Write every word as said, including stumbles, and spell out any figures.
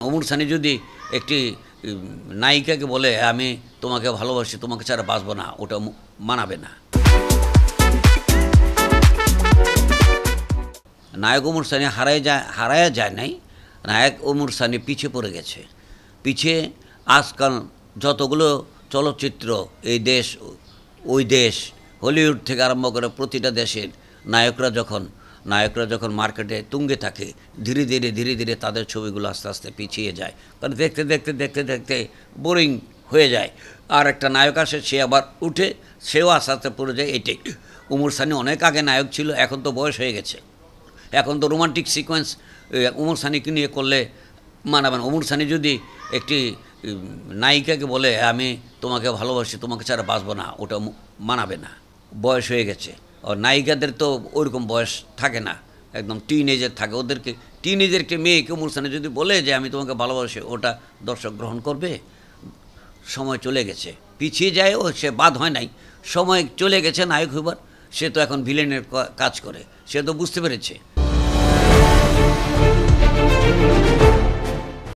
ওমর সানি যদি একটি নায়িকাকে বলে আমি তোমাকে ভালোবাসি, তোমাকে ছাড়া বাঁচবো না, ওটা মানাবে না। নায়ক ওমর সানি হারায় যায় হারায়া যায় নাই, নায়ক ওমর সানি পিছিয়ে পড়ে গেছে। পিছিয়ে আজকাল যতগুলো চলচ্চিত্র এই দেশ ওই দেশ হলিউড থেকে আরম্ভ করে প্রতিটা দেশের নায়করা যখন নায়করা যখন মার্কেটে তুঙ্গে থাকে, ধীরে ধীরে ধীরে ধীরে তাদের ছবিগুলো আস্তে আস্তে পিছিয়ে যায়, কারণ দেখতে দেখতে দেখতে দেখতে বোরিং হয়ে যায়। আর একটা নায়ক আসে, সে আবার উঠে, সেও আস্তে আস্তে পড়ে যায়। এটাই ওমর সানি অনেক আগে নায়ক ছিল, এখন তো বয়স হয়ে গেছে, এখন তো রোমান্টিক সিকোয়েন্স ওমর সানিকে নিয়ে করলে মানাবেন। ওমর সানি যদি একটি নায়িকাকে বলে আমি তোমাকে ভালোবাসি, তোমাকে ছাড়া বাঁচবো না, ওটা মানাবে না, বয়স হয়ে গেছে। আর নায়িকাদের তো ওইরকম বয়স থাকে না, একদম টিন এজের থাকে। ওদেরকে টিন এজেরকে মেয়েকে ওমর সানি যদি বলে যে আমি তোমাকে ভালোবাসি, ওটা দর্শক গ্রহণ করবে? সময় চলে গেছে, পিছিয়ে যায়, ও সে বাদ হয় নাই, সময় চলে গেছে। নায়ক হইবার সে তো এখন ভিলেনের কাজ করে, সে তো বুঝতে পেরেছে।